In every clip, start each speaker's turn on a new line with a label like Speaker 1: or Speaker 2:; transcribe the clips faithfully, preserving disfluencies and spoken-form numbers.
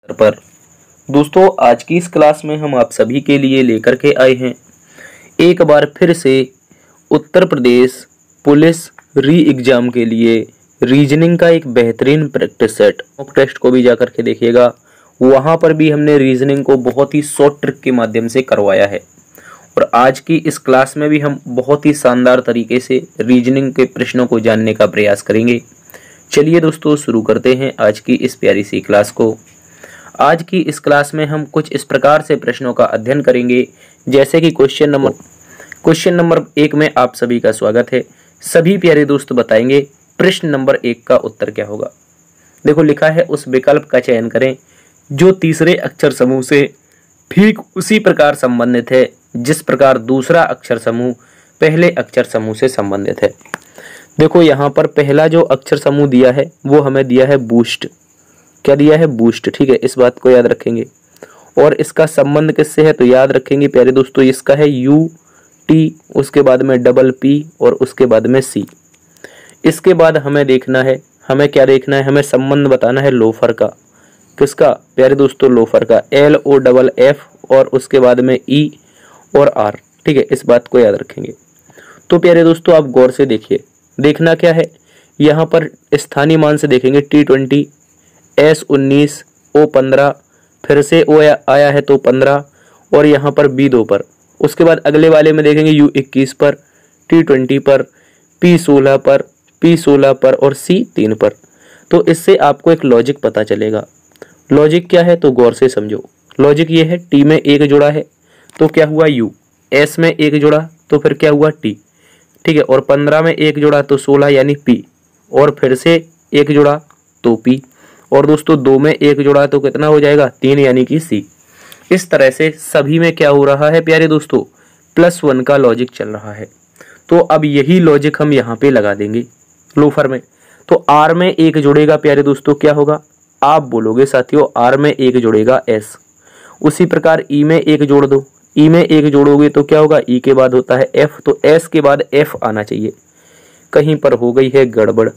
Speaker 1: पर दोस्तों, आज की इस क्लास में हम आप सभी के लिए लेकर के आए हैं एक बार फिर से उत्तर प्रदेश पुलिस री एग्जाम के लिए रीजनिंग का एक बेहतरीन प्रैक्टिस सेट। मॉक टेस्ट को भी जाकर के देखिएगा, वहां पर भी हमने रीजनिंग को बहुत ही शॉर्ट ट्रिक के माध्यम से करवाया है। और आज की इस क्लास में भी हम बहुत ही शानदार तरीके से रीजनिंग के प्रश्नों को जानने का प्रयास करेंगे। चलिए दोस्तों, शुरू करते हैं आज की इस प्यारी सी क्लास को। आज की इस क्लास में हम कुछ इस प्रकार से प्रश्नों का अध्ययन करेंगे, जैसे कि क्वेश्चन नंबर क्वेश्चन नंबर एक में आप सभी का स्वागत है। सभी प्यारे दोस्त बताएंगे प्रश्न नंबर एक का उत्तर क्या होगा। देखो, लिखा है उस विकल्प का चयन करें जो तीसरे अक्षर समूह से ठीक उसी प्रकार संबंधित है जिस प्रकार दूसरा अक्षर समूह पहले अक्षर समूह से संबंधित है। देखो, यहाँ पर पहला जो अक्षर समूह दिया है वो हमें दिया है बूस्ट। क्या दिया है? बूस्ट। ठीक है, इस बात को याद रखेंगे। और इसका संबंध किससे है तो याद रखेंगे प्यारे दोस्तों, इसका है यू टी, उसके बाद में डबल पी और उसके बाद में सी। इसके बाद हमें देखना है, हमें क्या देखना है, हमें संबंध बताना है लोफर का। किसका प्यारे दोस्तों? लोफर का। एल ओ डबल एफ और उसके बाद में ई और आर। ठीक है, इस बात को याद रखेंगे। तो प्यारे दोस्तों, आप गौर से देखिए, देखना क्या है, यहाँ पर स्थानीय मान से देखेंगे टी ट्वेंटी, एस उन्नीस, ओ पंद्रह, फिर से ओ आया है तो पंद्रह और यहाँ पर बी दो पर। उसके बाद अगले वाले में देखेंगे यू इक्कीस पर, टी ट्वेंटी पर, पी सोलह पर, पी सोलह पर और सी तीन पर। तो इससे आपको एक लॉजिक पता चलेगा। लॉजिक क्या है तो गौर से समझो। लॉजिक ये है, टी में एक जुड़ा है तो क्या हुआ यू, एस में एक जुड़ा तो फिर क्या हुआ टी। ठीक है, और पंद्रह में एक जुड़ा तो सोलह यानी पी, और फिर से एक जुड़ा तो पी, और दोस्तों दो में एक जुड़ा तो कितना हो जाएगा? तीन यानी कि सी। इस तरह से सभी में क्या हो रहा है प्यारे दोस्तों? प्लस वन का लॉजिक चल रहा है। तो अब यही लॉजिक हम यहाँ पे लगा देंगे लोफर में। तो आर में एक जुड़ेगा प्यारे दोस्तों, क्या होगा? आप बोलोगे साथियों, आर में एक जुड़ेगा एस। उसी प्रकार ई में एक जोड़ दो, ई में एक जोड़ोगे तो क्या होगा? ई के बाद होता है एफ, तो एस के बाद एफ आना चाहिए। कहीं पर हो गई है गड़बड़।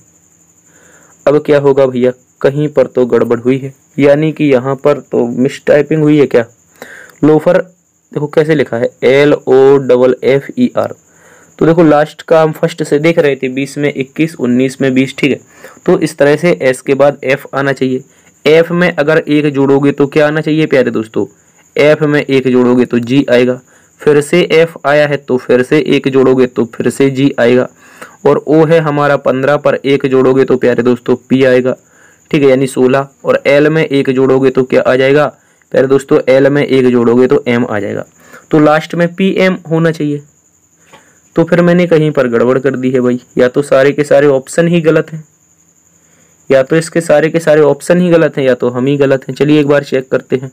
Speaker 1: अब क्या होगा भैया? कहीं पर तो गड़बड़ हुई है, यानी कि यहाँ पर तो मिस टाइपिंग हुई है। क्या? लोफर देखो कैसे लिखा है, L O double F E R. तो देखो लास्ट का हम फर्स्ट से देख रहे थे, बीस में इक्कीस, उन्नीस में बीस। ठीक है, तो इस तरह से एस के बाद एफ आना चाहिए। एफ में अगर एक जोड़ोगे तो क्या आना चाहिए प्यारे दोस्तों? एफ में एक जोड़ोगे तो जी आएगा। फिर से एफ आया है तो फिर से एक जोड़ोगे तो फिर से जी आएगा। और ओ है हमारा पंद्रह पर एक जोड़ोगे तो प्यारे दोस्तों पी आएगा। ठीक है, यानी सोलह। और एल में एक जोड़ोगे तो क्या आ जाएगा प्यारे दोस्तों? एल में एक जोड़ोगे तो एम आ जाएगा। तो लास्ट में पी एम होना चाहिए। तो फिर मैंने कहीं पर गड़बड़ कर दी है भाई, या तो सारे के सारे ऑप्शन ही गलत हैं, या तो इसके सारे के सारे ऑप्शन ही गलत हैं, या तो हम ही गलत हैं। चलिए एक बार चेक करते हैं।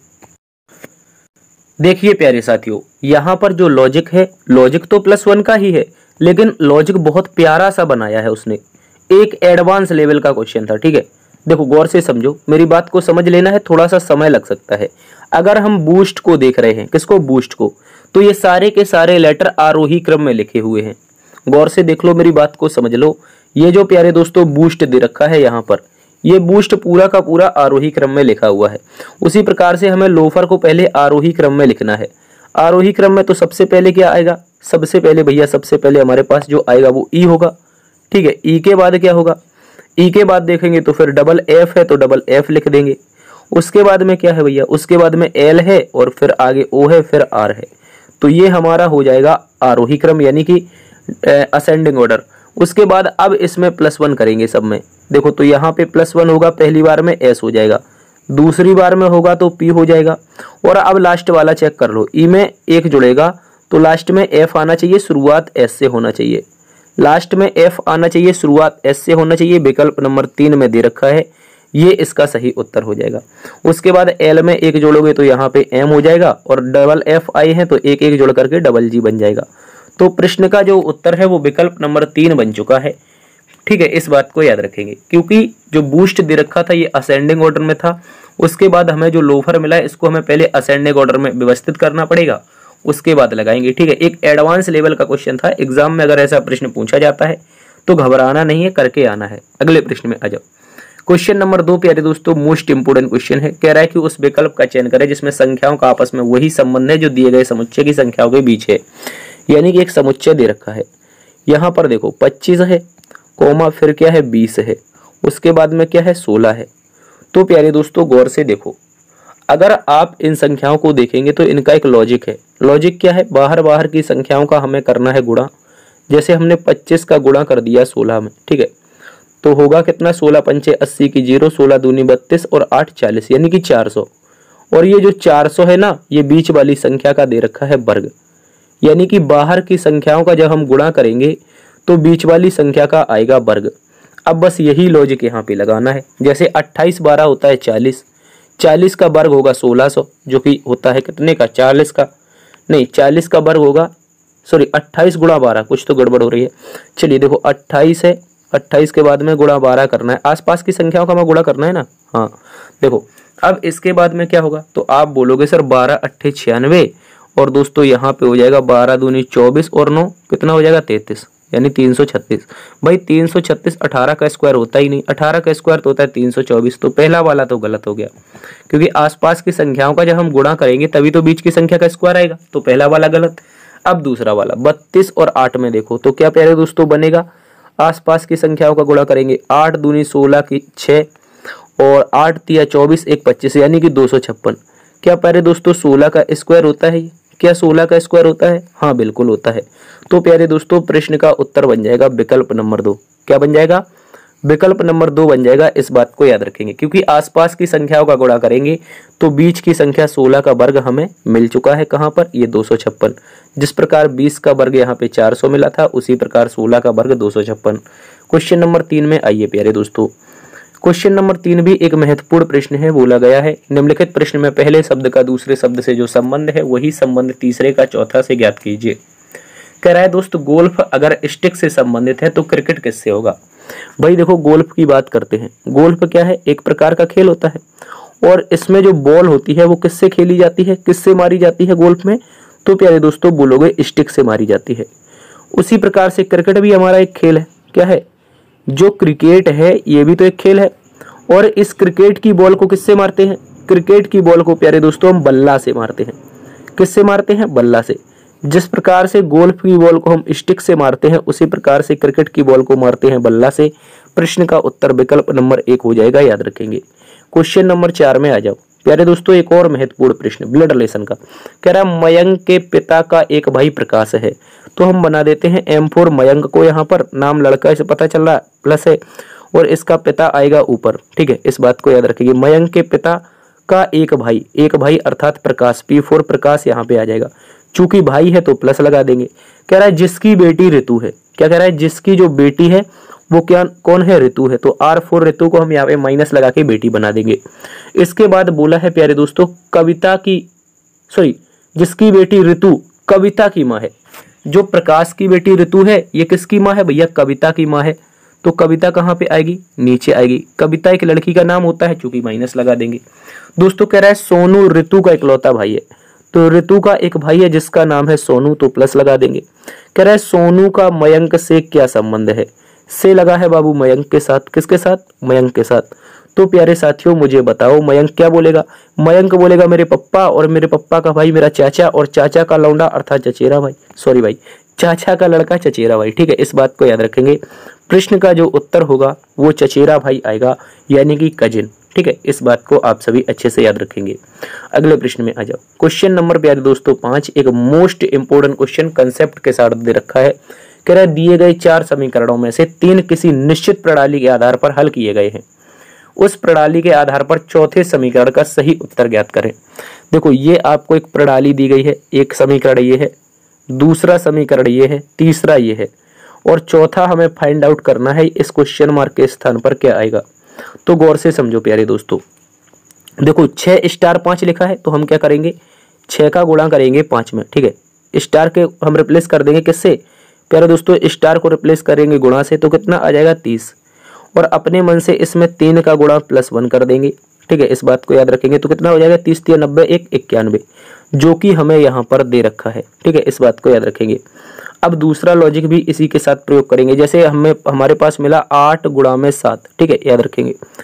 Speaker 1: देखिए प्यारे साथियों, यहाँ पर जो लॉजिक है, लॉजिक तो प्लस वन का ही है, लेकिन लॉजिक बहुत प्यारा सा बनाया है उसने। एक एडवांस लेवल का क्वेश्चन था। ठीक है, देखो गौर से समझो, मेरी बात को समझ लेना है, थोड़ा सा समय लग सकता है। अगर हम बूस्ट को देख रहे हैं, किसको? बूस्ट को, तो ये सारे के सारे लेटर आरोही क्रम में लिखे हुए हैं। गौर से देख लो, मेरी बात को समझ लो। ये जो प्यारे दोस्तों बूस्ट दे रखा है यहाँ पर, ये बूस्ट पूरा का पूरा आरोही क्रम में लिखा हुआ है। उसी प्रकार से हमें लोफर को पहले आरोही क्रम में लिखना है। आरोही क्रम में तो सबसे पहले क्या आएगा? सबसे पहले भैया, सबसे पहले हमारे पास जो आएगा वो ई होगा। ठीक है, ई के बाद क्या होगा? ई के बाद देखेंगे तो फिर डबल एफ है तो डबल एफ लिख देंगे। उसके बाद में क्या है भैया? उसके बाद में एल है और फिर आगे ओ है, फिर आर है। तो ये हमारा हो जाएगा आरोही क्रम, यानी कि असेंडिंग ऑर्डर। उसके बाद अब इसमें प्लस वन करेंगे सब में। देखो, तो यहाँ पे प्लस वन होगा, पहली बार में एस हो जाएगा, दूसरी बार में होगा तो पी हो जाएगा। और अब लास्ट वाला चेक कर लो, ई में एक जुड़ेगा तो लास्ट में एफ आना चाहिए, शुरुआत एस से होना चाहिए। लास्ट में एफ आना चाहिए, शुरुआत एस से होना चाहिए। विकल्प नंबर तीन में दे रखा है, ये इसका सही उत्तर हो जाएगा। उसके बाद एल में एक जोड़ोगे तो यहाँ पे एम हो जाएगा, और डबल एफ आई है तो एक एक जोड़ करके डबल जी बन जाएगा। तो प्रश्न का जो उत्तर है वो विकल्प नंबर तीन बन चुका है। ठीक है, इस बात को याद रखेंगे, क्योंकि जो बूस्ट दे रखा था ये असेंडिंग ऑर्डर में था। उसके बाद हमें जो लोफर मिला है इसको हमें पहले असेंडिंग ऑर्डर में व्यवस्थित करना पड़ेगा, उसके बाद लगाएंगे। ठीक है, एक एडवांस लेवल का क्वेश्चन था। एग्जाम में अगर ऐसा प्रश्न पूछा जाता है तो घबराना नहीं है, करके आना है। अगले प्रश्न में आ जाओ। क्वेश्चन नंबर दो प्यारे दोस्तों मोस्ट इंपोर्टेंट क्वेश्चन है। कह रहा है कि उस विकल्प का चयन करें जिसमें संख्याओं का आपस में वही संबंध है जो दिए गए समुच्चय की संख्याओं के बीच है। यानी कि एक समुच्चय दे रखा है, यहाँ पर देखो पच्चीस है, कोमा फिर क्या है बीस है, उसके बाद में क्या है सोलह है। तो प्यारे दोस्तों गौर से देखो, अगर आप इन संख्याओं को देखेंगे तो इनका एक लॉजिक है। लॉजिक क्या है, बाहर बाहर की संख्याओं का हमें करना है गुणा। जैसे हमने पच्चीस का गुणा कर दिया सोलह में, ठीक है, तो होगा कितना, सोलह पंचे अस्सी की जीरो, सोलह दूनी बत्तीस और आठ चालीस, यानी कि चार सौ। और ये जो चार सौ है ना, ये बीच वाली संख्या का दे रखा है वर्ग। यानी कि बाहर की संख्याओं का जब हम गुणा करेंगे तो बीच वाली संख्या का आएगा वर्ग। अब बस यही लॉजिक यहाँ पे लगाना है। जैसे अट्ठाईस बारह होता है चालीस, चालीस का वर्ग होगा सोलह सौ, जो कि होता है कितने का, चालीस का, नहीं चालीस का वर्ग होगा, सॉरी अट्ठाईस गुणा बारह, कुछ तो गड़बड़ हो रही है। चलिए देखो अट्ठाईस है, अट्ठाईस के बाद में गुणा बारह करना है, आसपास की संख्याओं का मैं गुणा करना है ना। हाँ देखो अब इसके बाद में क्या होगा, तो आप बोलोगे सर बारह अट्ठे छियानवे, और दोस्तों यहाँ पे हो जाएगा बारह दूनी चौबीस और नौ कितना हो जाएगा तैतीस, यानी तीन सौ छत्तीस। भाई तीन सौ छत्तीस अठारह का स्क्वायर होता ही नहीं, अठारह का स्क्वायर तो होता है तीन सौ चौबीस। तो पहला वाला तो गलत हो गया, क्योंकि आसपास की संख्याओं का जब हम गुणा करेंगे तभी तो बीच की संख्या का स्क्वायर आएगा, तो पहला वाला गलत। अब दूसरा वाला बत्तीस और आठ में देखो तो क्या प्यारे दोस्तों बनेगा, आसपास की संख्याओं का गुणा करेंगे, आठ दूनी सोलह की छः और आठ तिया चौबीस एक पच्चीस, यानी कि दो सौ छप्पन। क्या प्यारे दोस्तों सोलह का स्क्वायर होता है, क्या सोलह का स्क्वायर होता है, हाँ बिल्कुल होता है। तो प्यारे दोस्तों प्रश्न का उत्तर बन जाएगा विकल्प नंबर दो। क्या बन जाएगा, विकल्प नंबर दो बन जाएगा। इस बात को याद रखेंगे, क्योंकि आसपास की संख्याओं का गुणा करेंगे तो बीच की संख्या सोलह का वर्ग हमें मिल चुका है, कहाँ पर, ये दो सौ छप्पन। जिस प्रकार बीस का वर्ग यहाँ पे चार सौ मिला था, उसी प्रकार सोलह का वर्ग दो सौ छप्पन। क्वेश्चन नंबर तीन में आइए प्यारे दोस्तों। क्वेश्चन नंबर तीन भी एक महत्वपूर्ण प्रश्न है। बोला गया है निम्नलिखित प्रश्न में पहले शब्द का दूसरे शब्द से जो संबंध है वही संबंध तीसरे का चौथा से ज्ञात कीजिए। कह रहा है दोस्तों गोल्फ अगर स्टिक से संबंधित है तो क्रिकेट किससे होगा। भाई देखो गोल्फ की बात करते हैं, गोल्फ क्या है, एक प्रकार का खेल होता है, और इसमें जो बॉल होती है वो किससे खेली जाती है, किससे मारी जाती है गोल्फ में, तो प्यारे दोस्तों बोलोगे स्टिक से मारी जाती है। उसी प्रकार से क्रिकेट भी हमारा एक खेल है। क्या है, जो क्रिकेट है ये भी तो एक खेल है, और इस क्रिकेट की बॉल को किससे मारते हैं, क्रिकेट की बॉल को प्यारे दोस्तों हम बल्ला से मारते हैं। किससे मारते हैं, बल्ला से। जिस प्रकार से गोल्फ की बॉल को हम स्टिक से मारते हैं उसी प्रकार से क्रिकेट की बॉल को मारते हैं बल्ला से। प्रश्न का उत्तर विकल्प नंबर एक हो जाएगा, याद रखेंगे। क्वेश्चन नंबर चार में आ जाओ प्यारे दोस्तों। एक और महत्वपूर्ण प्रश्न ब्लड रिलेशन का। कह रहा है मयंक के पिता का एक भाई प्रकाश है, तो हम बना देते हैं एम फोर मयंक को, यहाँ पर नाम लड़का इसे पता चल रहा है प्लस है, और इसका पिता आएगा ऊपर, ठीक है। इस बात को याद रखेंगे, मयंक के पिता का एक भाई, एक भाई अर्थात प्रकाश, पी फोर प्रकाश यहाँ पे आ जाएगा। चूंकि भाई है तो प्लस लगा देंगे। कह रहा है जिसकी बेटी ऋतु है, क्या कह रहा है, जिसकी जो बेटी है वो क्या कौन है, ऋतु है, तो आर फोर ऋतु को हम यहाँ पे माइनस लगा के बेटी बना देंगे। इसके बाद बोला है प्यारे दोस्तों कविता की, सॉरी जिसकी बेटी ऋतु कविता की माँ है। जो प्रकाश की बेटी ऋतु है ये किसकी माँ है भैया, कविता की माँ है। तो कविता कहाँ पे आएगी, नीचे आएगी। कविता एक लड़की का नाम होता है, चूंकि माइनस लगा देंगे। दोस्तों कह रहा है सोनू ऋतु का इकलौता भाई है, तो ऋतु का एक भाई है जिसका नाम है सोनू, तो प्लस लगा देंगे। कह रहा है सोनू का मयंक से क्या संबंध है, से लगा है बाबू मयंक के साथ, किसके साथ, मयंक के साथ। तो प्यारे साथियों मुझे बताओ मयंक क्या बोलेगा, मयंक बोलेगा मेरे पप्पा, और मेरे पप्पा का भाई मेरा चाचा, और चाचा का लौंडा अर्थात चचेरा भाई, सॉरी भाई चाचा का लड़का चचेरा भाई, ठीक है। इस बात को याद रखेंगे। प्रश्न का जो उत्तर होगा वो चचेरा भाई आएगा, यानी कि कजिन, ठीक है। इस बात को आप सभी अच्छे से याद रखेंगे। अगले प्रश्न में आ जाओ। क्वेश्चन नंबर प्यारे दोस्तों पांच, एक मोस्ट इंपोर्टेंट क्वेश्चन कंसेप्ट के साथ दे रखा है। कह रहा है दिए गए चार समीकरणों में से तीन किसी निश्चित प्रणाली के आधार पर हल किए गए हैं, उस प्रणाली के आधार पर चौथे समीकरण का सही उत्तर ज्ञात करें। देखो ये आपको एक प्रणाली दी गई है, एक समीकरण ये है, दूसरा समीकरण ये है, तीसरा ये है, और चौथा हमें फाइंड आउट करना है इस क्वेश्चन मार्क के स्थान पर क्या आएगा। तो गौर से समझो प्यारे दोस्तों। देखो छह स्टार पांच लिखा है, तो हम क्या करेंगे, छह का गुणा करेंगे पांच में, ठीक है। स्टार के हम रिप्लेस कर देंगे किससे प्यारे दोस्तों, स्टार को रिप्लेस करेंगे गुणा से, तो कितना आ जाएगा तीस, और अपने मन से इसमें तीन का गुणा प्लस वन कर देंगे, ठीक है। इस बात को याद रखेंगे। तो कितना हो जाएगा, तीस तिया नब्बे एक इक्यानवे, जो कि हमें यहाँ पर दे रखा है, ठीक है। इस बात को याद रखेंगे। अब दूसरा लॉजिक भी इसी के साथ प्रयोग करेंगे। जैसे हमें हमारे पास मिला आठ गुणा में सात, ठीक है, याद रखेंगे।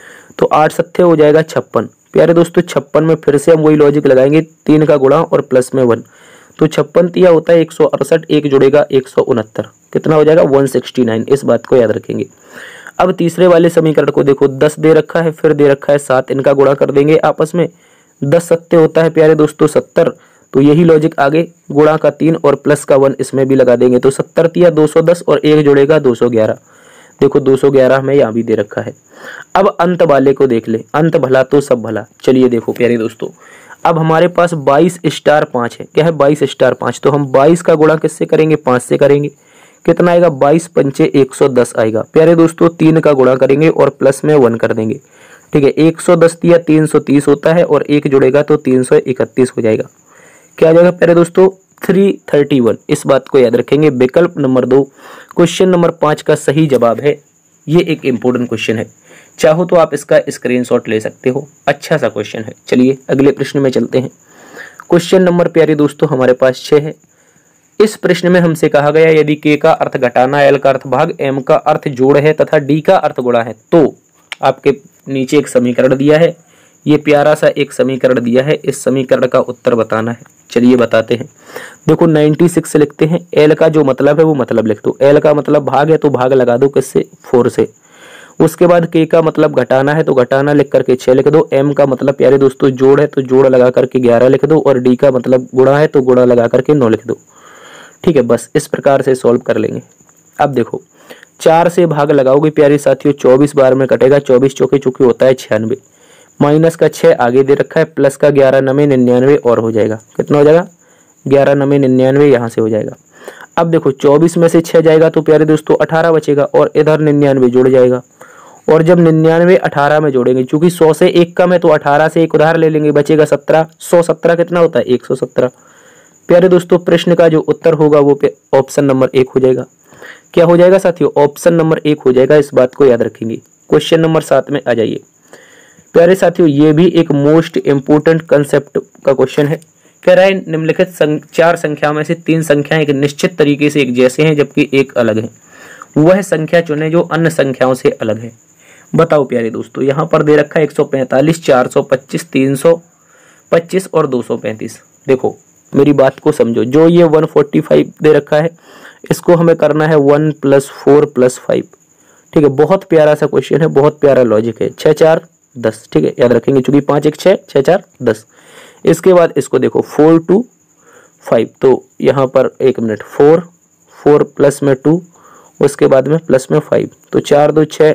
Speaker 1: तो आठ सत्ते हो जाएगा छप्पन। प्यारे दोस्तों छप्पन में फिर से हम वही लॉजिक लगाएंगे, तीन का गुणा और प्लस में वन, तो छप्पन तिया होता है एक सौ अड़सठ, एक जुड़ेगा एक सौ उनहत्तर, कितना हो जाएगा एक सौ उनहत्तर। इस बात को याद रखेंगे। अब तीसरे वाले समीकरण को देखो, दस दे रखा है, फिर दे रखा है सात, इनका गुणा कर देंगे आपस में, दस सत्ते होता है प्यारे दोस्तों सत्तर, तो यही लॉजिक आगे, गुणा का तीन और प्लस का वन इसमें भी लगा देंगे, तो सत्तर तिया दो सौ दस और एक जुड़ेगा दो सौ ग्यारह। देखो दो सौ ग्यारह में यहाँ भी दे रखा है। अब अंत वाले को देख ले, अंत भला तो सब भला। चलिए देखो प्यारे दोस्तों, अब हमारे पास बाईस स्टार पाँच है। क्या है? बाईस स्टार पाँच। तो हम बाईस का गुणा किससे करेंगे? पाँच से करेंगे। कितना आएगा? बाईस पंचे एक सौ दस आएगा। प्यारे दोस्तों तीन का गुणा करेंगे और प्लस में वन कर देंगे। ठीक है, एक सौ दस दिया तीन सौ तीस होता है और एक जुड़ेगा तो तीन सौ इकतीस हो जाएगा। क्या आ जाएगा प्यारे दोस्तों? तीन सौ इकतीस। इस बात को याद रखेंगे। विकल्प नंबर दो क्वेश्चन नंबर पाँच का सही जवाब है। ये एक इंपॉर्टेंट क्वेश्चन है, चाहो तो आप इसका स्क्रीनशॉट ले सकते हो, अच्छा सा क्वेश्चन है। चलिए अगले प्रश्न में चलते हैं। क्वेश्चन नंबर प्यारे दोस्तों हमारे पास छः है। इस प्रश्न में हमसे कहा गया यदि के का अर्थ घटाना, एल का अर्थ भाग, एम का अर्थ जोड़ है तथा डी का अर्थ गुणा है तो आपके नीचे एक समीकरण दिया है। ये प्यारा सा एक समीकरण दिया है, इस समीकरण का उत्तर बताना है। चलिए बताते हैं। देखो छियानवे लिखते हैं, एल का जो मतलब है वो मतलब लिख दो। एल का मतलब भाग है तो भाग लगा दो किससे? फोर से। उसके बाद के का मतलब घटाना है तो घटाना लिख करके छः लिख दो। एम का मतलब प्यारे दोस्तों जोड़ है तो जोड़ लगा करके ग्यारह लिख दो। और डी का मतलब गुणा है तो गुणा लगा करके नौ लिख दो। ठीक है, बस इस प्रकार से सॉल्व कर लेंगे। अब देखो चार से भाग लगाओगे प्यारे साथियों, चौबीस बार में कटेगा, चौबीस चौके चौके होता है छियानवे, माइनस का छः आगे दे रखा है, प्लस का ग्यारह नवे निन्यानवे और हो जाएगा। कितना हो जाएगा? ग्यारह नवे निन्यानवे यहाँ से हो जाएगा। अब देखो चौबीस में से छः जाएगा तो प्यारे दोस्तों अठारह बचेगा और इधर निन्यानवे जुड़ जाएगा। और जब निन्यानवे अठारह में जोड़ेंगे, चूंकि सौ से एक कम है तो अठारह से एक उधार ले लेंगे, बचेगा सत्रह। सौ सत्रह कितना होता है? एक सौ सत्रह। प्यारे दोस्तों प्रश्न का जो उत्तर होगा वो ऑप्शन नंबर एक हो जाएगा। क्या हो जाएगा साथियों? ऑप्शन नंबर एक हो जाएगा। इस बात को याद रखेंगे। क्वेश्चन नंबर सात में आ जाइए। प्यारे साथियों ये भी एक मोस्ट इंपोर्टेंट कंसेप्ट का क्वेश्चन है। कह रहा है निम्नलिखित सं, चार संख्या में से तीन संख्याएं एक निश्चित तरीके से एक जैसे हैं जबकि एक अलग है, वह संख्या चुने जो अन्य संख्याओं से अलग है। बताओ प्यारे दोस्तों, यहाँ पर दे रखा है एक सौ पैंतालीस, चार सौ पच्चीस, तीन सौ पच्चीस और दो सौ पैंतीस। देखो मेरी बात को समझो, जो ये एक सौ पैंतालीस दे रखा है इसको हमें करना है one plus four plus five. ठीक है, बहुत प्यारा सा क्वेश्चन है, बहुत प्यारा लॉजिक है। छः चार दस। ठीक है, याद रखेंगे चूंकि पाँच एक छः, छः चार दस। इसके बाद इसको देखो फोर टू फाइव, तो यहाँ पर एक मिनट फोर, फोर प्लस में टू, उसके बाद में प्लस में फाइव, तो चार दो छः,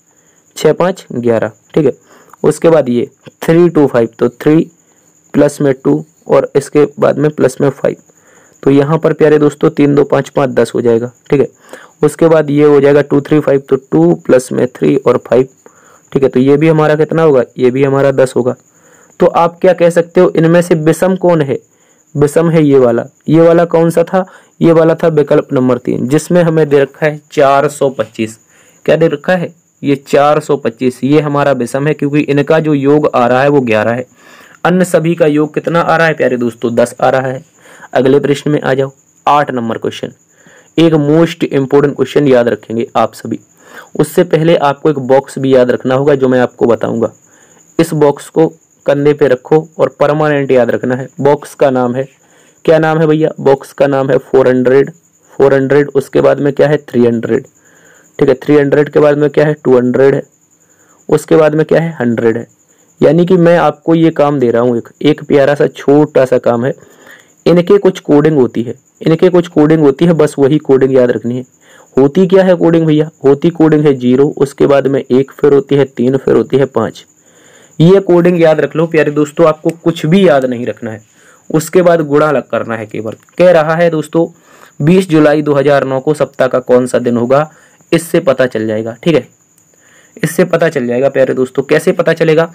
Speaker 1: छः पाँच ग्यारह। ठीक है, उसके बाद ये थ्री टू फाइव, तो थ्री प्लस में टू और इसके बाद में प्लस में फाइव, तो यहाँ पर प्यारे दोस्तों तीन दो पाँच पाँच दस हो जाएगा। ठीक है, उसके बाद ये हो जाएगा टू थ्री फाइव, तो टू प्लस में थ्री और फाइव। ठीक है, तो ये भी हमारा कितना होगा? ये भी हमारा दस होगा। तो आप क्या कह सकते हो, इनमें से विषम कौन है? विषम है ये वाला। ये वाला कौन सा था? ये वाला था विकल्प नंबर तीन, जिसमें हमें दे रखा है चार सौ पच्चीस। क्या दे रखा है? ये चार सौ पच्चीस। ये हमारा विषम है क्योंकि इनका जो योग आ रहा है वो ग्यारह है। अन्य सभी का योग कितना आ रहा है प्यारे दोस्तों? दस आ रहा है। अगले प्रश्न में आ जाओ। आठ नंबर क्वेश्चन, एक मोस्ट इंपोर्टेंट क्वेश्चन याद रखेंगे आप सभी। उससे पहले आपको एक बॉक्स भी याद रखना होगा जो मैं आपको बताऊंगा। इस बॉक्स को कंधे पे रखो और परमानेंट याद रखना है। बॉक्स का नाम है, क्या नाम है भैया? बॉक्स का नाम है फोर हंड्रेड। फोर हंड्रेड उसके बाद में क्या है? Three hundred. ठीक है, थ्री हंड्रेड के बाद में क्या है? टू हंड्रेड है। उसके बाद में क्या है? हंड्रेड है। यानी कि मैं आपको ये काम दे रहा हूँ, एक एक प्यारा सा छोटा सा काम है। इनके कुछ कोडिंग होती है, इनके कुछ कोडिंग होती है, बस वही कोडिंग याद रखनी है। होती क्या है कोडिंग भैया? होती कोडिंग है जीरो, उसके बाद में एक, फिर होती है तीन, फिर होती है पाँच। ये कोडिंग याद रख लो प्यारे दोस्तों, आपको कुछ भी याद नहीं रखना है। उसके बाद गुणा लग करना है केवल। कह रहा है दोस्तों बीस जुलाई दो हज़ार नौ को सप्ताह का कौन सा दिन होगा? इससे पता चल जाएगा। ठीक है, इससे पता चल जाएगा प्यारे दोस्तों। कैसे पता चलेगा?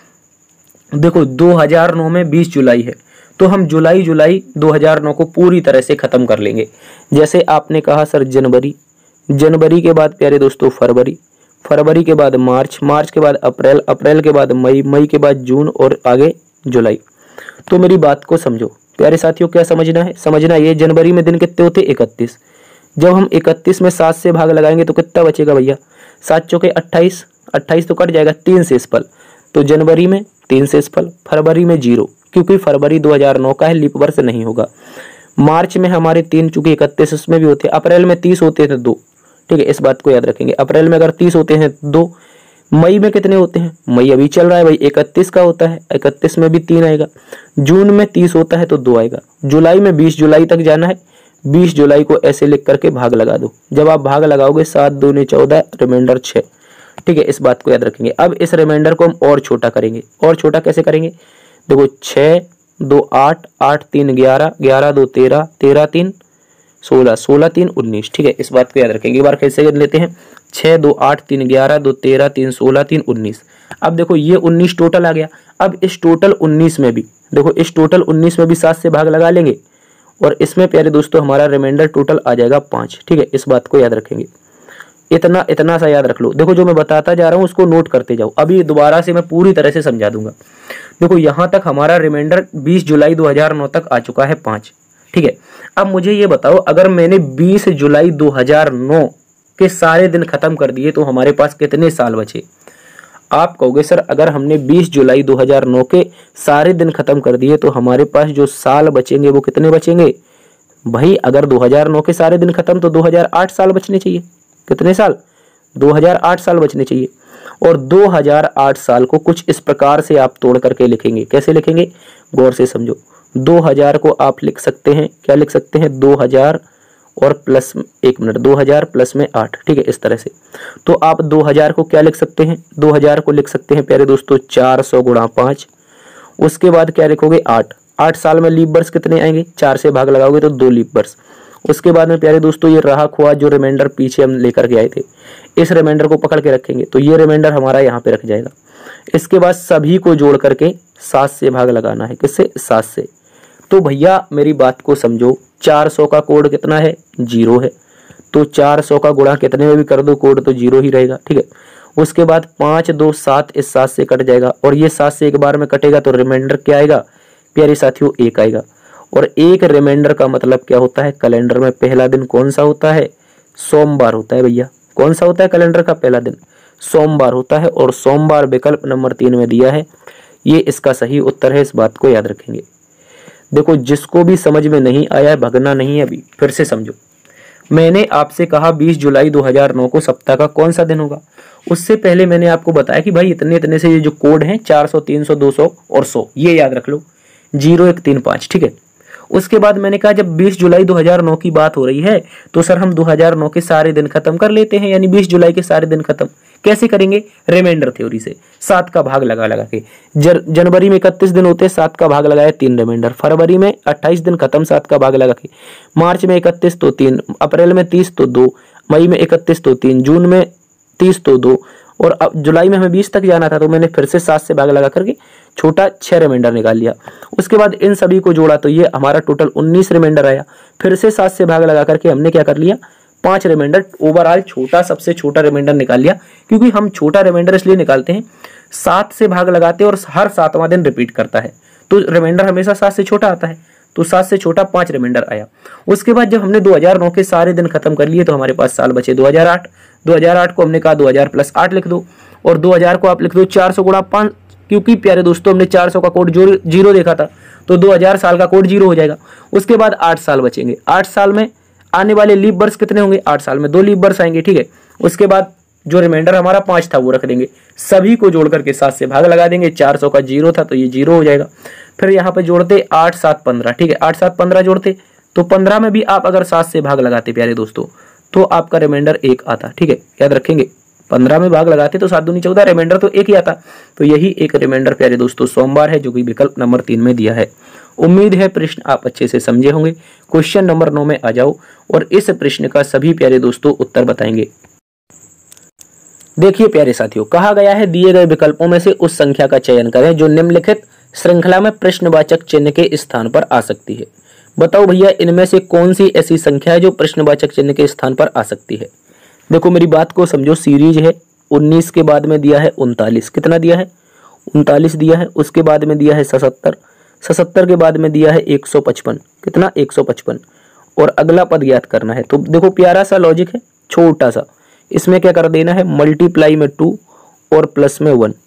Speaker 1: देखो दो हज़ार नौ में बीस जुलाई है तो हम जुलाई जुलाई दो हज़ार नौ को पूरी तरह से खत्म कर लेंगे। जैसे आपने कहा सर जनवरी, जनवरी के बाद प्यारे दोस्तों फरवरी, फरवरी के बाद मार्च, मार्च के बाद अप्रैल, अप्रैल के बाद मई, मई के बाद जून और आगे जुलाई। तो मेरी बात को समझो प्यारे साथियों, क्या समझना है? समझना ये, जनवरी में दिन कितने होते? इकतीस। जब हम इकतीस में सात से भाग लगाएंगे तो कितना बचेगा भैया? सात चौके अट्ठाईस, अट्ठाईस तो कट जाएगा, तीन से इस पल, तो जनवरी में तीन शेषफल, फरवरी में जीरो क्योंकि फरवरी दो हज़ार नौ का है, लीप वर्ष नहीं होगा। मार्च में हमारे तीन चूंकि इकतीस इसमें भी होते हैं। अप्रैल में तीस होते हैं दो, ठीक है, इस बात को याद रखेंगे। अप्रैल में अगर तीस होते हैं दो। मई में कितने होते हैं, मई अभी चल रहा है भाई, इकतीस का होता है, इकतीस में भी तीन आएगा। जून में तीस होता है तो दो आएगा। जुलाई में बीस जुलाई तक जाना है, बीस जुलाई को ऐसे लिख करके भाग लगा दो। जब आप भाग लगाओगे सात दूनी चौदह, रिमाइंडर छः, ठीक है, इस बात को याद रखेंगे। अब इस रिमाइंडर को हम और छोटा करेंगे। और छोटा कैसे करेंगे, देखो छः दो आठ, आठ तीन ग्यारह, ग्यारह दो तेरह, तेरह तीन सोलह, सोलह तीन उन्नीस, ठीक है, इस बात को याद रखेंगे। एक बार कैसे कर लेते हैं, छः दो आठ, तीन ग्यारह, दो तेरह, तीन सोलह, तीन उन्नीस। अब देखो ये उन्नीस टोटल आ गया। अब इस टोटल उन्नीस में भी देखो, इस टोटल उन्नीस में भी सात से भाग लगा लेंगे और इसमें प्यारे दोस्तों हमारा रिमाइंडर टोटल आ जाएगा पाँच, ठीक है, इस बात को याद रखेंगे। इतना इतना सा याद रख लो। देखो जो मैं बताता जा रहा हूँ उसको नोट करते जाओ, अभी दोबारा से मैं पूरी तरह से समझा दूंगा। देखो यहाँ तक हमारा रिमाइंडर बीस जुलाई दो हज़ार नौ तक आ चुका है पाँच, ठीक है। अब मुझे ये बताओ, अगर मैंने बीस जुलाई दो हज़ार नौ के सारे दिन खत्म कर दिए तो हमारे पास कितने साल बचे। आप कहोगे सर अगर हमने बीस जुलाई दो हज़ार नौ के सारे दिन खत्म कर दिए तो हमारे पास जो साल बचेंगे वो कितने बचेंगे। भाई अगर दो हज़ार नौ के सारे दिन खत्म तो दो हज़ार आठ साल बचने चाहिए। कितने साल, दो हज़ार आठ साल बचने चाहिए। और दो हज़ार आठ साल को कुछ इस प्रकार से आप तोड़ करके लिखेंगे। कैसे लिखेंगे, गौर से समझो। दो हज़ार को आप लिख सकते हैं, क्या लिख सकते हैं, दो हज़ार और प्लस एक मिनट दो हज़ार प्लस में आठ, ठीक है, इस तरह से। तो आप दो हज़ार को क्या लिख सकते हैं, दो हज़ार को लिख सकते हैं प्यारे दोस्तों चार सौ गुणा पाँच। उसके बाद क्या लिखोगे, आठ। आठ साल में लीप वर्ष कितने आएंगे, चार से भाग लगाओगे तो दो लीप वर्ष। उसके बाद में प्यारे दोस्तों ये रहा खुआ जो रिमाइंडर पीछे हम लेकर के आए थे, इस रिमाइंडर को पकड़ के रखेंगे तो ये रिमाइंडर हमारा यहाँ पे रख जाएगा। इसके बाद सभी को जोड़ करके सात से भाग लगाना है, किससे, सात से। तो भैया मेरी बात को समझो, चार सौ का कोड कितना है, जीरो है, तो चार सौ का गुणा कितने में भी कर दो कोड तो जीरो ही रहेगा, ठीक है। उसके बाद पाँच दो सात, इस सात से कट जाएगा और ये सात से एक बार में कटेगा तो रिमाइंडर क्या आएगा प्यारे साथियों, एक आएगा। और एक रिमाइंडर का मतलब क्या होता है, कैलेंडर में पहला दिन कौन सा होता है, सोमवार होता है भैया। कौन सा होता है कैलेंडर का पहला दिन, सोमवार होता है। और सोमवार विकल्प नंबर तीन में दिया है, ये इसका सही उत्तर है, इस बात को याद रखेंगे। देखो जिसको भी समझ में नहीं आया है भगना नहीं है, अभी फिर से समझो। मैंने आपसे कहा बीस जुलाई दो हज़ार नौ को सप्ताह का कौन सा दिन होगा। उससे पहले मैंने आपको बताया कि भाई इतने इतने से ये जो कोड हैं चार सौ, तीन सौ, दो सौ और सौ, ये याद रख लो, जीरो एक तीन पाँच, ठीक है। उसके बाद मैंने कहा जब बीस जुलाई दो हज़ार नौ की बात हो रही है तो सर हम दो हज़ार नौ के सारे दिन खत्म कर लेते हैं, यानी बीस जुलाई के सारे दिन खत्म कैसे करेंगे, रिमाइंडर थ्योरी से, सात का भाग लगा लगा के। जर, जनवरी में इकतीस दिन होते हैं, सात का भाग लगाया तीन रिमाइंडर। फरवरी में अट्ठाईस दिन खत्म, सात का भाग लगा के। मार्च में इकतीस तो तीन, अप्रैल में तीस तो दो, मई में इकतीस तो तीन, जून में तीस तो दो, और अब जुलाई में हमें बीस तक जाना था तो मैंने फिर से सात से भाग लगा करके छोटा छह रिमाइंडर निकाल लिया। उसके बाद इन सभी को जोड़ा तो ये हमारा टोटल उन्नीस रिमाइंडर आया। फिर से सात से भाग लगा करके हमने क्या कर लिया, पांच रिमाइंडर, ओवरऑल छोटा सबसे छोटा रिमाइंडर निकाल लिया। क्योंकि हम छोटा रिमाइंडर इसलिए निकालते हैं, सात से भाग लगाते हैं और हर सातवां दिन रिपीट करता है तो रिमाइंडर हमेशा सात से छोटा आता है, तो सात से छोटा पांच रिमाइंडर आया। उसके बाद जब हमने दो हज़ार नौ के सारे दिन खत्म कर लिए तो हमारे पास साल बचे दो हज़ार आठ। दो हज़ार आठ को हमने कहा दो हज़ार प्लस आठ लिख दो, और दो हज़ार को आप लिख दो चार सौ गुणा पाँच, क्योंकि प्यारे दोस्तों हमने चार सौ का कोड जो जीरो देखा था तो दो हज़ार साल का कोड जीरो हो जाएगा। उसके बाद आठ साल बचेंगे, आठ साल में आने वाले लीप वर्ष कितने होंगे, आठ साल में दो लीप वर्ष आएंगे, ठीक है। उसके बाद जो रिमाइंडर हमारा पाँच था वो रख देंगे, सभी को जोड़ करके सात से भाग लगा देंगे, चार सौ का जीरो था तो ये जीरो हो जाएगा। फिर यहाँ पे जोड़ते आठ सात पंद्रह, ठीक है, आठ सात पंद्रह जोड़ते तो पंद्रह में भी आप अगर सात से भाग लगाते प्यारे दोस्तों तो आपका रिमाइंडर एक आता, ठीक है, याद रखेंगे। पंद्रह में भाग लगाते तो सात दूनी चौदह, रिमाइंडर तो एक ही आता। तो यही एक रिमाइंडर प्यारे दोस्तों सोमवार है, जो कि विकल्प नंबर तीन में दिया है। उम्मीद है प्रश्न आप अच्छे से समझे होंगे। क्वेश्चन नंबर नौ में आ जाओ और इस प्रश्न का सभी प्यारे दोस्तों उत्तर बताएंगे। देखिए प्यारे साथियों, कहा गया है दिए गए विकल्पों में से उस संख्या का चयन करें जो निम्नलिखित श्रृंखला में प्रश्नवाचक चिन्ह के स्थान पर आ सकती है। बताओ भैया इनमें से कौन सी ऐसी संख्या है जो प्रश्नवाचक चिन्ह के स्थान पर आ सकती है। देखो मेरी बात को समझो, सीरीज है, उन्नीस के बाद में दिया है उनतालीस, कितना दिया है, उनतालीस दिया है। उसके बाद में दिया है सतहत्तर, सतहत्तर के बाद में दिया है एक सौ पचपन, कितना, एक सौ पचपन, और अगला पद ज्ञात करना है। तो देखो प्यारा सा लॉजिक है, छोटा सा, इसमें क्या कर देना है, मल्टीप्लाई में टू और प्लस में वन,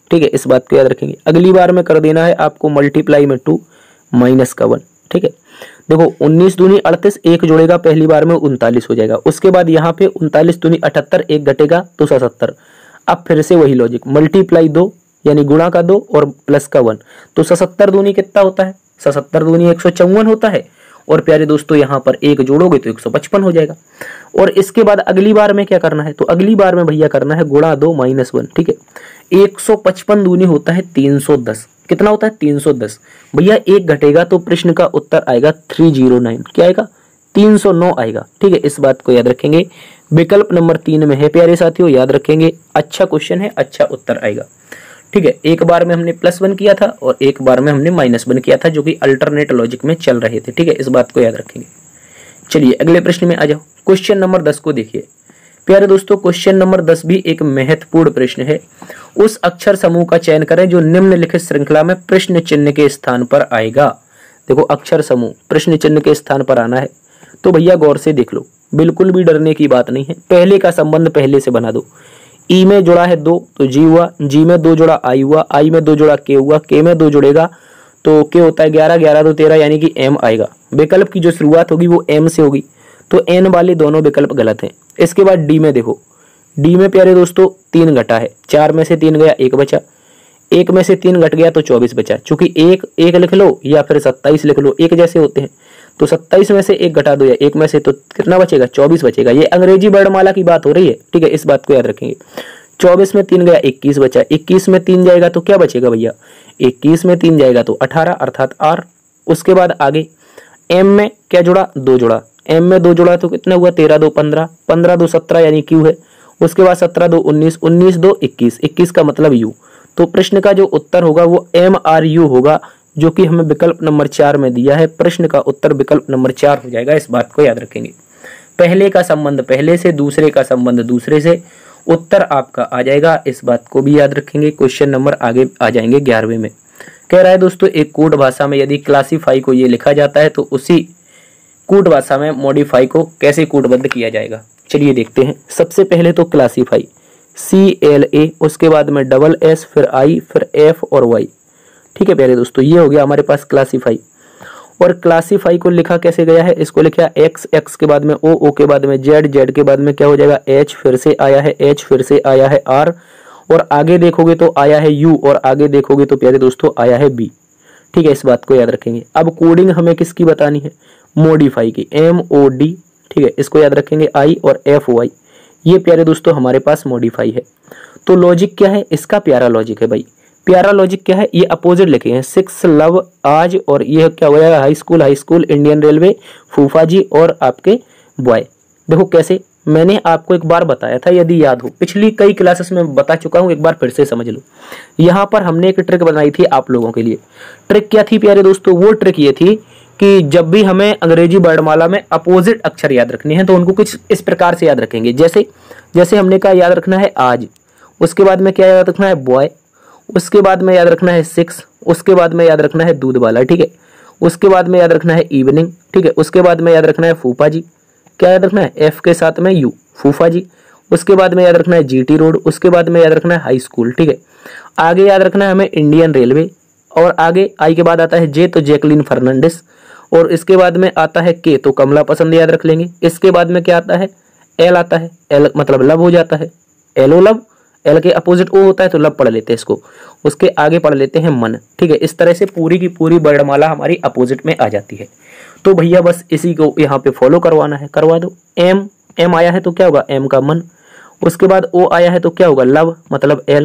Speaker 1: ठीक है, इस बात को याद रखेंगे। अगली बार में कर देना है आपको मल्टीप्लाई में टू माइनस का वन। ठीक है, देखो उन्नीस दूनी अड़तीस, एक जोड़ेगा पहली बार में उनतालीस हो जाएगा। उसके बाद यहाँ पे उनतालीस दूनी अठहत्तर, एक घटेगा तो सतहत्तर। अब फिर से वही लॉजिक, मल्टीप्लाई दो यानी गुणा का दो और प्लस का वन, तो सतहत्तर दूनी कितना होता है, सतहत्तर दूनी एक सौ चौवन होता है। और प्यारे दोस्तों यहाँ पर एक जोड़ोगे तो एक सौ पचपन हो जाएगा। और इसके बाद अगली बार में क्या करना है, तो अगली बार में भैया करना है गुणा दो माइनस वन। ठीक है, एक सौ पचपन दूनी होता है तीन सौ दस, कितना होता है तीन सौ दस। भैया एक घटेगा तो प्रश्न का उत्तर आएगा तीन सौ नौ, क्या आएगा तीन सौ नौ आएगा। ठीक है, इस बात को याद रखेंगे, विकल्प नंबर तीन में है प्यारे साथियों, याद रखेंगे। अच्छा क्वेश्चन है, अच्छा उत्तर आएगा। ठीक है, एक बार में हमने प्लस वन किया था और एक बार में हमने माइनस वन किया था, जो कि अल्टरनेट लॉजिक में चल रहे थे। ठीक है, इस बात को याद रखेंगे। चलिए अगले प्रश्न में आ जाओ। क्वेश्चन नंबर दस को देखिए प्यारे दोस्तों। क्वेश्चन नंबर दस भी एक महत्वपूर्ण प्रश्न है। उस अक्षर समूह का चयन करें जो निम्नलिखित श्रृंखला में प्रश्न चिन्ह के स्थान पर आएगा। देखो अक्षर समूह प्रश्न चिन्ह के स्थान पर आना है, तो भैया गौर से देख लो, बिल्कुल भी डरने की बात नहीं है। पहले का संबंध पहले से बना दो। ई में जुड़ा है दो तो जी हुआ, जी में दो जुड़ा आई हुआ, आई में दो जुड़ा के हुआ, के में दो जुड़ेगा तो के होता है ग्यारह, ग्यारह तो तेरह यानी कि एम आएगा। विकल्प की जो शुरुआत होगी वो एम से होगी, तो एन वाले दोनों विकल्प गलत हैं। इसके बाद डी में देखो, डी में प्यारे दोस्तों तीन घटा है, चार में से तीन गया एक बचा, एक में से तीन घट गया तो चौबीस बचा। चूंकि एक एक लिख लो या फिर सत्ताईस लिख लो, एक जैसे होते हैं, तो सत्ताईस में से एक घटा दो या एक में से, तो कितना बचेगा चौबीस बचेगा। ये अंग्रेजी वर्णमाला की बात हो रही है। ठीक है, इस बात को याद रखेंगे। चौबीस में तीन गया इक्कीस बचा, इक्कीस में तीन जाएगा तो क्या बचेगा भैया, इक्कीस में तीन जाएगा तो अठारह अर्थात आर। उसके बाद आगे एम में क्या जुड़ा, दो जुड़ा, एम में दो जुड़ा तो कितना हुआ तेरह दो पंद्रह, पंद्रह दो सत्रह यानी क्यू है। उसके बाद सत्रह दो उन्नीस, उन्नीस दो इक्कीस, इक्कीस का मतलब यू। तो प्रश्न का जो उत्तर होगा वो एम आर यू होगा, जो कि हमें विकल्प नंबर चार में दिया है। प्रश्न का उत्तर विकल्प नंबर चार हो जाएगा। इस बात को याद रखेंगे, पहले का संबंध पहले से, दूसरे का संबंध दूसरे से, उत्तर आपका आ जाएगा। इस बात को भी याद रखेंगे। क्वेश्चन नंबर आगे आ जाएंगे ग्यारहवें में। कह रहा है दोस्तों, एक कोड भाषा में यदि क्लासीफाई को ये लिखा जाता है तो उसी कोड भाषा में मॉडिफाई को कैसे कोडबद्ध किया जाएगा। चलिए देखते हैं। सबसे पहले तो क्लासीफाई सी एल ए, उसके बाद में डबल एस, फिर आई, फिर एफ और वाई। ठीक है प्यारे दोस्तों, ये हो गया हमारे पास क्लासीफाई। और क्लासीफाई को लिखा कैसे गया है, इसको लिखा एक्स, एक्स के बाद में ओ, ओ के बाद में जेड, जेड के बाद में क्या हो जाएगा एच, फिर से आया है एच, फिर से आया है आर, और आगे देखोगे तो आया है यू, और आगे देखोगे तो प्यारे दोस्तों आया है बी। ठीक है, इस बात को याद रखेंगे। अब कोडिंग हमें किसकी बतानी है, मॉडिफाई की, एम ओ डी। ठीक है, इसको याद रखेंगे, आई और एफ वाई। ये प्यारे दोस्तों हमारे पास मॉडिफाई है। तो लॉजिक क्या है इसका, प्यारा लॉजिक है भाई। प्यारा लॉजिक क्या है, ये अपोजिट लिखे हैं, सिक्स लव आज, और ये क्या हो जाएगा high school, high school Indian railway, फूफा जी और आपके बॉय। देखो कैसे, मैंने आपको एक बार बताया था, यदि याद हो, पिछली कई क्लासेस में बता चुका हूं, एक बार फिर से समझ लो। यहाँ पर हमने एक ट्रिक बनाई थी आप लोगों के लिए। ट्रिक क्या थी प्यारे दोस्तों, वो ट्रिक ये थी कि जब भी हमें अंग्रेजी वर्णमाला में अपोजिट अक्षर याद रखने हैं तो उनको कुछ इस प्रकार से याद रखेंगे। जैसे जैसे हमने कहा याद रखना है आज, उसके बाद में क्या याद रखना है बॉय, उसके बाद में याद रखना है सिक्स, उसके बाद में याद रखना है दूध वाला। ठीक है, उसके बाद में याद रखना है इवनिंग। ठीक है, उसके बाद में याद रखना है फूफा जी, क्या याद रखना है एफ के साथ में यू, फूफा जी। उसके बाद में याद रखना है जीटी रोड, उसके बाद में याद रखना है हाई स्कूल। ठीक है, आगे याद रखना है हमें इंडियन रेलवे, और आगे आई के बाद आता है जे तो जैकलिन फर्नांडिस, और इसके बाद में आता है के तो कमला पसंद याद रख लेंगे। इसके बाद में क्या आता है, एल आता है, एल मतलब लब हो जाता है, एलो लब, एल के अपोजिट ओ होता है तो लब पढ़ लेते हैं इसको। उसके आगे पढ़ लेते हैं मन। ठीक है, इस तरह से पूरी की पूरी वर्णमाला हमारी अपोजिट में आ जाती है। तो भैया बस इसी को यहाँ पे फॉलो करवाना है, करवा दो। एम, एम आया है तो क्या होगा एम का मन, उसके बाद ओ आया है तो क्या होगा लव मतलब एल,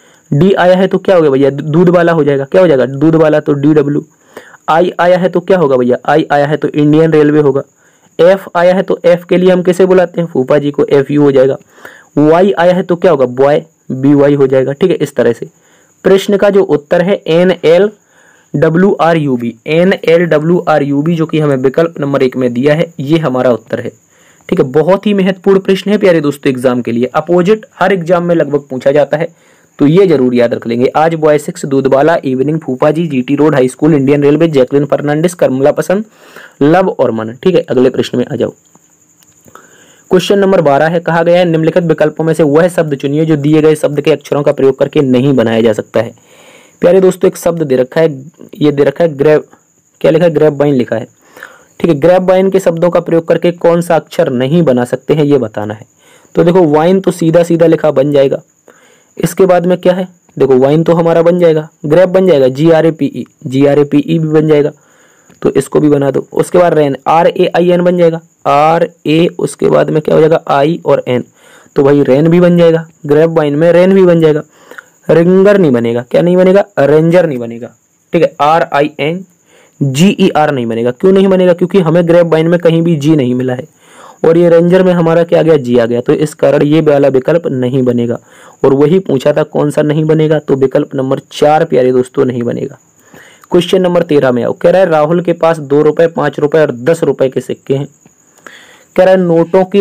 Speaker 1: डी आया है तो क्या होगा भैया दूध वाला हो जाएगा, क्या हो जाएगा दूध वाला तो डी डब्ल्यू, आई आया है तो क्या होगा भैया आई आया है तो इंडियन रेलवे होगा, एफ आया है तो एफ के लिए हम कैसे बुलाते हैं फूफा जी को, एफ यू हो जाएगा, वाई आया है तो क्या होगा बॉय, बी वाई हो जाएगा। ठीक है, इस तरह से प्रश्न का जो उत्तर है N L W R U B, N L W R U B जो कि हमें विकल्प नंबर एक में दिया है, ये हमारा उत्तर है। ठीक है, बहुत ही महत्वपूर्ण प्रश्न है प्यारे दोस्तों एग्जाम के लिए, अपोजिट हर एग्जाम में लगभग पूछा जाता है, तो ये जरूर याद रख लेंगे। आज बॉय सिक्स, दूधवाला, इवनिंग, फूफा जी, GT road, high school, Indian railway, Jacqueline Fernandez, Kamla Pasand, love और मन। ठीक है, अगले प्रश्न में आ जाओ। क्वेश्चन नंबर बारह है, कहा गया है निम्नलिखित विकल्पों में से वह शब्द चुनिए जो दिए गए शब्द के अक्षरों का प्रयोग करके नहीं बनाया जा सकता है। प्यारे दोस्तों, एक शब्द दे रखा है, ये दे रखा है ग्रेव, क्या लिखा है, ग्रेपवाइन लिखा है। ठीक है, ग्रेपवाइन के शब्दों का प्रयोग करके कौन सा अक्षर नहीं बना सकते हैं ये बताना है। तो देखो वाइन तो सीधा सीधा लिखा बन जाएगा। इसके बाद में क्या है, देखो वाइन तो हमारा बन जाएगा, ग्रेप बन जाएगा, G R A P E, G R A P E भी बन जाएगा, तो इसको भी बना दो। उसके बाद rain, R A I N बन जाएगा, आर ए, उसके बाद में क्या हो जाएगा, आई और एन, तो भाई रेन भी बन जाएगा, ग्रेप वाइन में रेन भी बन जाएगा। रिंगर नहीं बनेगा, क्या नहीं बनेगा, रेंजर नहीं बनेगा। ठीक है, R I N G E R नहीं बनेगा। क्यों नहीं बनेगा, क्योंकि हमें ग्रेप वाइन में कहीं भी जी नहीं मिला है, और ये रेंजर में हमारा क्या आ गया, जी आ गया, तो इस कारण ये वाला विकल्प नहीं बनेगा। और वही पूछा था कौन सा नहीं बनेगा, तो विकल्प नंबर चार प्यारे दोस्तों नहीं बनेगा। क्वेश्चन नंबर तेरह में आओ, कह रहा है राहुल के पास दो रुपए, पांच रुपए और दस रुपए के सिक्के हैं। कह रहा है नोटों के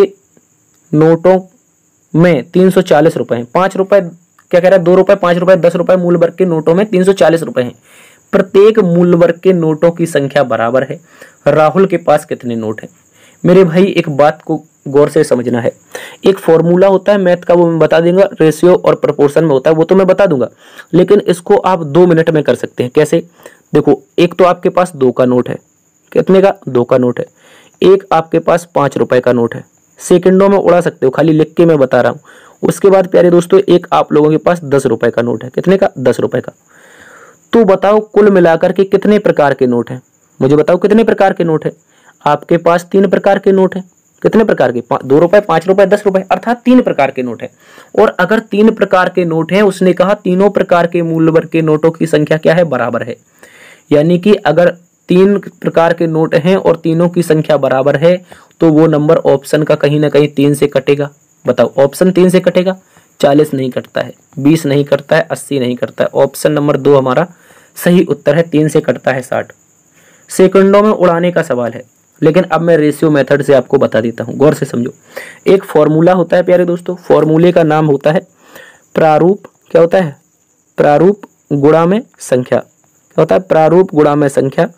Speaker 1: नोटों में तीन सौ चालीस रुपए हैं, पांच रुपए, क्या कह रहा है, दो रुपए, पांच रुपए, दस रुपए मूल वर्ग के नोटों में तीन सौ चालीस रुपए हैं। प्रत्येक मूल वर्ग के नोटों की संख्या बराबर है। राहुल के पास कितने नोट हैं? मेरे भाई एक बात को गौर से समझना है, एक फॉर्मूला होता है मैथ का, वो मैं बता दूंगा, रेशियो और प्रोपोर्शन में होता है, वो तो मैं बता दूंगा, लेकिन इसको आप दो मिनट में कर सकते हैं। कैसे? देखो, एक तो आपके पास दो का नोट है, कितने का, दो का नोट है। एक आपके पास पांच रुपए का नोट है, सेकंडों में उड़ा सकते हो, खाली लिख के मैं बता रहा हूं। उसके बाद प्यारे दोस्तों एक आप लोगों के पास दस रुपए का नोट है, कितने का, दस रुपए का। तो बताओ कुल मिलाकर के कितने प्रकार के नोट हैं, मुझे बताओ कितने प्रकार के नोट है। आपके पास तीन प्रकार के नोट हैं, कितने प्रकार के, दो रुपए, पांच रुपए, दस रुपए, अर्थात तीन प्रकार के नोट है। और अगर तीन प्रकार के नोट हैं, उसने कहा तीनों प्रकार के मूल्य वर्ग के नोटों की संख्या क्या है, बराबर है। यानी कि अगर तीन प्रकार के नोट हैं और तीनों की संख्या बराबर है, तो वो नंबर ऑप्शन का कहीं ना कहीं तीन से कटेगा। बताओ, ऑप्शन तीन से कटेगा, चालीस नहीं कटता है, बीस नहीं कटता है, अस्सी नहीं कटता है। ऑप्शन नंबर दो हमारा सही उत्तर है, तीन से कटता है साठ। सेकंडों में उड़ाने का सवाल है, लेकिन अब मैं रेशियो मेथड से आपको बता देता हूं, गौर से समझो। एक फॉर्मूला होता है प्यारे दोस्तों, फॉर्मूले का नाम होता है प्रारूप, क्या होता है, प्रारूप गुणा में संख्या, क्या होता है, प्रारूप गुणा में संख्या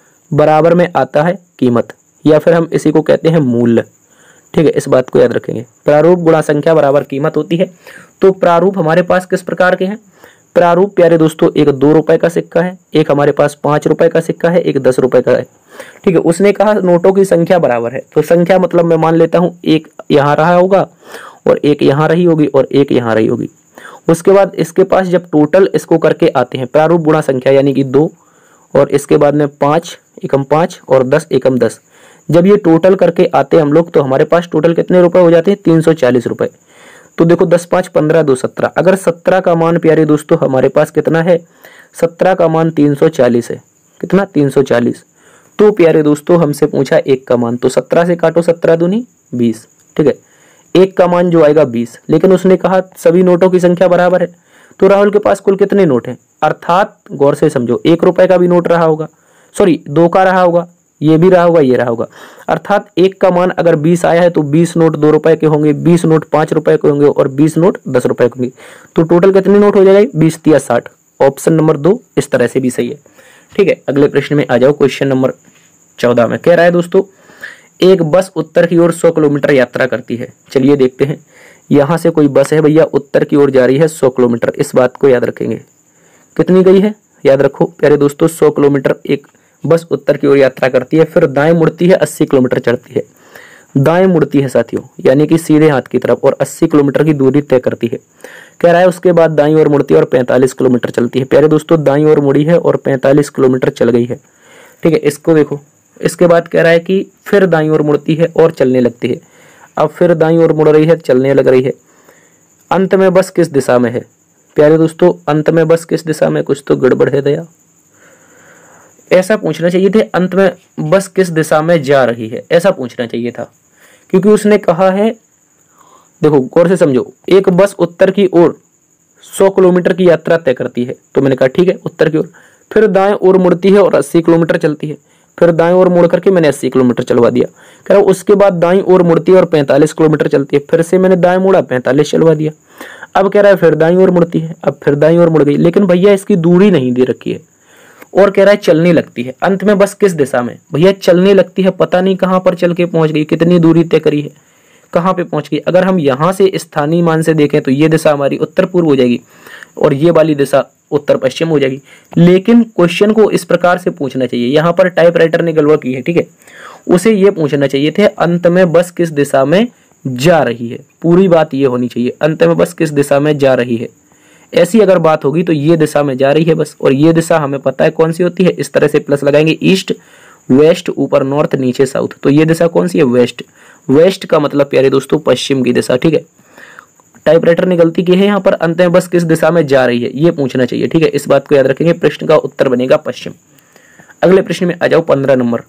Speaker 1: बराबर में आता है कीमत, या फिर हम इसी को कहते हैं मूल्य। ठीक है, इस बात को याद रखेंगे, प्रारूप गुणा संख्या बराबर कीमत होती है। तो प्रारूप हमारे पास किस प्रकार के हैं, प्रारूप प्यारे दोस्तों एक दो रुपए का सिक्का है, एक हमारे पास पांच रुपए का सिक्का है, एक दस रुपए का है। ठीक है, उसने कहा नोटों की संख्या बराबर है, तो संख्या मतलब मैं मान लेता हूं एक यहाँ रहा होगा और एक यहाँ रही होगी और एक यहाँ रही होगी। उसके बाद इसके पास जब टोटल इसको करके आते हैं, प्रारूप गुणा संख्या यानी कि दो, और इसके बाद में पाँच एकम पाँच और दस एकम दस, जब ये टोटल करके आते हैं हम लोग, तो हमारे पास टोटल कितने रुपए हो जाते हैं, तीन सौ चालीस रुपए। तो देखो दस पाँच पंद्रह, दो सत्रह, अगर सत्रह का मान प्यारे दोस्तों हमारे पास कितना है, सत्रह का मान तीन सौ चालीस है, कितना, तीन सौ चालीस। तो प्यारे दोस्तों हमसे पूछा एक का मान, तो सत्रह से काटो, सत्रह दूनी बीस। ठीक है, एक का मान जो आएगा बीस, लेकिन उसने कहा सभी नोटों की संख्या बराबर है। तो राहुल के पास कुल कितने नोट हैं, अर्थात गौर से समझो, एक रुपए का भी नोट रहा होगा, सॉरी दो का रहा होगा, ये भी रहा होगा, ये रहा होगा, अर्थात एक का मान अगर बीस आया है तो बीस नोट दो रुपए के होंगे, बीस नोट पांच रुपए के होंगे और बीस नोट दस रुपए के होंगे। तो टोटल कितने नोट हो जाएगा, बीस तिया साठ। ऑप्शन नंबर दो इस तरह से भी सही है। ठीक है, अगले प्रश्न में आ जाओ। क्वेश्चन नंबर चौदह में कह रहा है दोस्तों, एक बस उत्तर की ओर सौ किलोमीटर यात्रा करती है। चलिए देखते हैं, यहाँ से कोई बस है भैया, उत्तर की ओर जा रही है सौ किलोमीटर, इस बात को याद रखेंगे। कितनी गई है, याद रखो प्यारे दोस्तों, सौ किलोमीटर एक बस उत्तर की ओर यात्रा करती है, फिर दाएं मुड़ती है, अस्सी किलोमीटर चढ़ती है। दाएं मुड़ती है साथियों, यानी कि सीधे हाथ की तरफ, और अस्सी किलोमीटर की दूरी तय करती है। कह रहा है उसके बाद दाईं ओर मुड़ती है और पैंतालीस किलोमीटर चलती है। प्यारे दोस्तों दाईं ओर मुड़ी है और पैंतालीस किलोमीटर चल गई है। ठीक है, इसको देखो। इसके बाद कह रहा है कि फिर दाईं ओर मुड़ती है और चलने लगती है। अब फिर दाईं ओर मुड़ रही है, चलने लग रही है। अंत में बस किस दिशा में है? प्यारे दोस्तों अंत में बस किस दिशा में, कुछ तो गड़बड़ है दया, ऐसा पूछना चाहिए थे। अंत में बस किस दिशा में जा रही है, ऐसा पूछना चाहिए था, क्योंकि उसने कहा है, देखो गौर से समझो, एक बस उत्तर की ओर सौ किलोमीटर की यात्रा तय करती है, तो मैंने कहा ठीक है उत्तर की ओर, फिर दाएं ओर मुड़ती है और अस्सी किलोमीटर चलती है, फिर दाएं ओर मुड़ करके मैंने अस्सी किलोमीटर चलवा दिया। कह रहा उसके बाद दाईं ओर मुड़ती है और पैंतालीस किलोमीटर चलती है, फिर से मैंने दाएं मुड़ा, पैंतालीस चलवा दिया। अब कह रहा है फिर दाईं ओर मुड़ती है, अब फिर दाईं ओर मुड़ गई, लेकिन भैया इसकी दूरी नहीं दे रखी है, और कह रहा है चलने लगती है। अंत में बस किस दिशा में, भैया चलने लगती है, पता नहीं कहां पर चल के पहुंच गई, कितनी दूरी तय करी है, कहाँ पे पहुंच गई। अगर हम यहाँ से स्थानीय मान से देखें तो ये दिशा हमारी उत्तर पूर्व हो जाएगी और ये वाली दिशा उत्तर पश्चिम हो जाएगी। लेकिन क्वेश्चन को इस प्रकार से पूछना चाहिए, यहाँ पर टाइपराइटर ने गलती की है, ठीक है, उसे ये पूछना चाहिए थे अंत में बस किस दिशा में जा रही है। पूरी बात ये होनी चाहिए, अंत में बस किस दिशा में जा रही है। ऐसी अगर बात होगी तो ये दिशा में जा रही है बस, और ये दिशा हमें पता है कौन सी होती है। इस तरह से प्लस लगाएंगे, ईस्ट, वेस्ट, ऊपर नॉर्थ, नीचे साउथ, तो ये दिशा कौन सी है, वेस्ट। वेस्ट का मतलब प्यारे दोस्तों पश्चिम की दिशा, ठीक है। टाइपराइटर ने गलती की है यहाँ पर, अंत में बस किस दिशा में जा रही है ये पूछना चाहिए, ठीक है। इस बात को याद रखेंगे, प्रश्न का उत्तर बनेगा पश्चिम। अगले प्रश्न में आ जाओ, पंद्रह नंबर।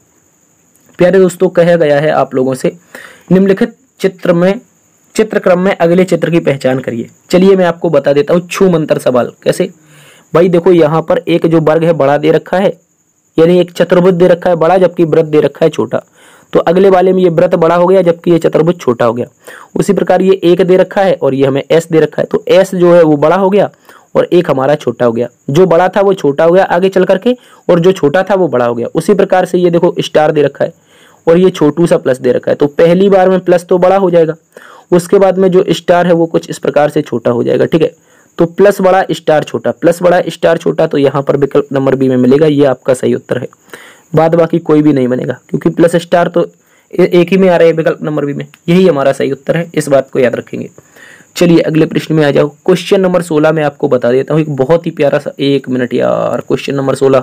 Speaker 1: प्यारे दोस्तों कहा गया है आप लोगों से निम्नलिखित चित्र में चित्रक्रम में अगले चित्र की पहचान करिए। चलिए मैं आपको बता देता हूँ छू मंतर सवाल। कैसे भाई, देखो यहाँ पर एक जो वर्ग है बड़ा दे रखा है, यानी एक चतुर्भुज दे रखा है बड़ा, जबकि वृत्त दे रखा है छोटा। तो अगले वाले में ये वृत्त बड़ा हो गया जबकि ये चतुर्भुज छोटा हो गया। उसी प्रकार ये एक दे रखा है और ये हमें एस दे रखा है, तो एस जो है वो बड़ा हो गया और एक हमारा छोटा हो गया। जो बड़ा था वो छोटा हो गया आगे चल करके, और जो छोटा था वो बड़ा हो गया। उसी प्रकार से ये देखो स्टार दे रखा है और ये छोटू सा प्लस दे रखा है, तो पहली बार में प्लस तो बड़ा हो जाएगा, उसके बाद में जो स्टार है वो कुछ इस प्रकार से छोटा हो जाएगा, ठीक है। तो प्लस बड़ा स्टार छोटा, प्लस बड़ा स्टार छोटा, तो यहाँ पर विकल्प नंबर बी में मिलेगा, ये आपका सही उत्तर है। बाद बाकी कोई भी नहीं बनेगा क्योंकि प्लस स्टार तो एक ही में आ रहा है विकल्प नंबर बी में, यही हमारा सही उत्तर है, इस बात को याद रखेंगे। चलिए अगले प्रश्न में आ जाओ। क्वेश्चन नंबर सोलह में आपको बता देता हूँ एक बहुत ही प्यारा सा, एक मिनट यार, क्वेश्चन नंबर सोलह,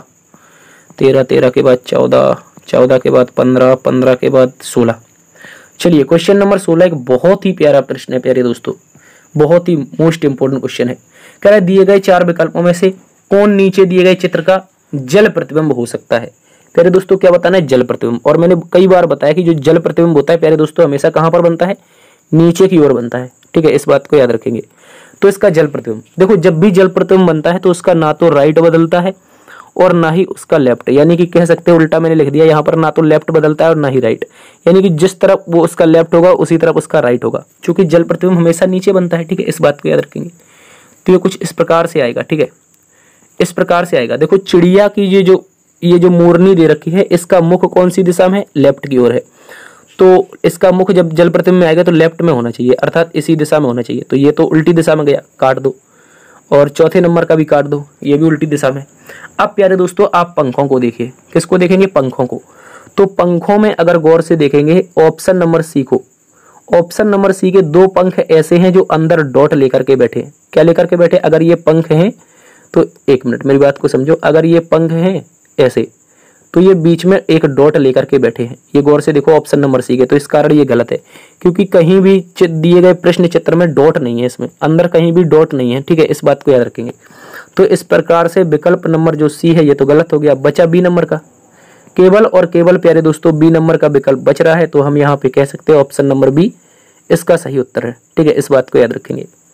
Speaker 1: तेरह, तेरह के बाद चौदह, चौदह के बाद पंद्रह, पंद्रह के बाद सोलह। चलिए क्वेश्चन नंबर सोलह एक बहुत ही प्यारा प्रश्न है प्यारे दोस्तों, बहुत ही मोस्ट इंपोर्टेंट क्वेश्चन है। कह रहा है दिए गए चार विकल्पों में से कौन नीचे दिए गए चित्र का जल प्रतिबिंब हो सकता है। प्यारे दोस्तों क्या बताना है, जल प्रतिबिंब। और मैंने कई बार बताया कि जो जल प्रतिबिंब होता है प्यारे दोस्तों हमेशा कहां पर बनता है, नीचे की ओर बनता है, ठीक है, इस बात को याद रखेंगे। तो इसका जल प्रतिबिंब देखो, जब भी जल प्रतिबिंब बनता है तो उसका ना तो राइट बदलता है और ना ही उसका लेफ्ट, यानी कि कह सकते हैं उल्टा मैंने लिख दिया यहाँ पर, ना तो लेफ्ट बदलता है और ना ही राइट, यानी कि जिस तरफ वो उसका लेफ्ट होगा उसी तरफ उसका राइट होगा, क्योंकि जल प्रतिबिंब हमेशा नीचे बनता है, ठीक है, इस बात को याद रखेंगे। तो ये कुछ इस प्रकार से आएगा, ठीक है, इस प्रकार से आएगा। देखो चिड़िया की ये जो ये जो मोरनी दे रखी है, इसका मुख कौन सी दिशा में है, लेफ्ट की ओर है, तो इसका मुख जब जल प्रतिबिंब में आएगा तो लेफ्ट में होना चाहिए, अर्थात इसी दिशा में होना चाहिए। तो ये तो उल्टी दिशा में गया, काट दो, और चौथे नंबर का भी काट दो, ये भी उल्टी दिशा में। अब प्यारे दोस्तों आप पंखों को देखिए, किसको देखेंगे, पंखों को। तो पंखों में अगर गौर से देखेंगे ऑप्शन नंबर सी को, ऑप्शन नंबर सी के दो पंख ऐसे हैं जो अंदर डॉट लेकर के बैठे हैं। क्या लेकर के बैठे, अगर ये पंख हैं तो एक मिनट मेरी बात को समझो, अगर ये पंख हैं ऐसे तो ये बीच में एक डॉट लेकर के बैठे हैं। ये गौर से देखो ऑप्शन नंबर सी के, तो इस कारण ये गलत है क्योंकि कहीं भी दिए गए प्रश्न चित्र में डॉट नहीं है, इसमें अंदर कहीं भी डॉट नहीं है, ठीक है, इस बात को याद रखेंगे। तो इस प्रकार से विकल्प नंबर जो सी है ये तो गलत हो गया, बचा बी नंबर का, केवल और केवल प्यारे दोस्तों बी नंबर का विकल्प बच रहा है। तो हम यहाँ पे कह सकते हैं ऑप्शन नंबर बी इसका सही उत्तर है, ठीक है, इस बात को याद रखेंगे।